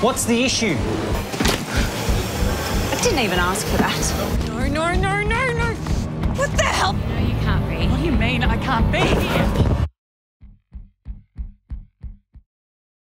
What's the issue? I didn't even ask for that. No. What the hell? No, you can't be. What do you mean I can't be here?